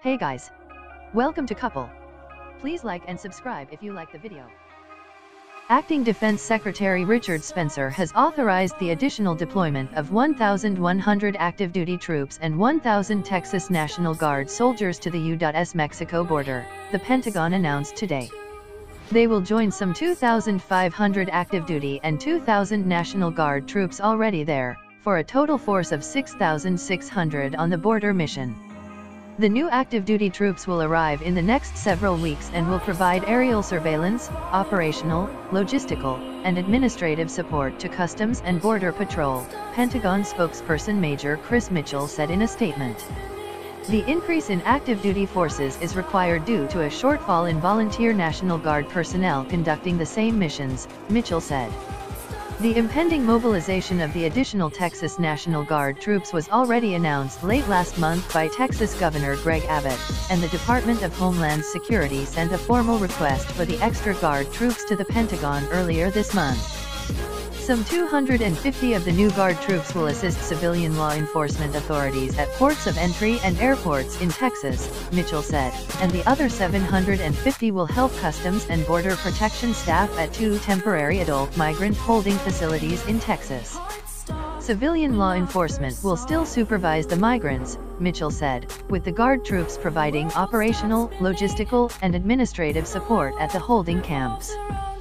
Hey guys! Welcome to Couple. Please like and subscribe if you like the video. Acting Defense Secretary Richard Spencer has authorized the additional deployment of 1,100 active duty troops and 1,000 Texas National Guard soldiers to the U.S Mexico border, the Pentagon announced today. They will join some 2,500 active duty and 2,000 National Guard troops already there, for a total force of 6,600 on the border mission. The new active duty troops will arrive in the next several weeks and will provide aerial surveillance, operational, logistical, and administrative support to Customs and Border Patrol, Pentagon spokesperson Major Chris Mitchell said in a statement. The increase in active duty forces is required due to a shortfall in volunteer National Guard personnel conducting the same missions, Mitchell said. The impending mobilization of the additional Texas National Guard troops was already announced late last month by Texas Governor Greg Abbott, and the Department of Homeland Security sent a formal request for the extra Guard troops to the Pentagon earlier this month. Some 250 of the new Guard troops will assist civilian law enforcement authorities at ports of entry and airports in Texas, Mitchell said, and the other 750 will help Customs and Border Protection staff at 2 temporary adult migrant holding facilities in Texas. Civilian law enforcement will still supervise the migrants, Mitchell said, with the Guard troops providing operational, logistical, and administrative support at the holding camps.